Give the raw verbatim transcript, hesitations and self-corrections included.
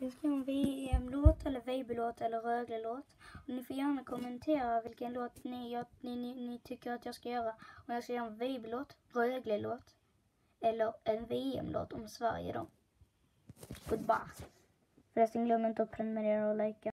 Jag ska göra en V M-låt eller Weiby-låt eller Rögle-låt. Och ni får gärna kommentera vilken låt ni, jag, ni, ni, ni tycker att jag ska göra. Om jag ska göra en Weiby-låt, Rögle-låt eller en V M-låt om Sverige då. Goodbye. Förresten, glöm inte att prenumerera och likea.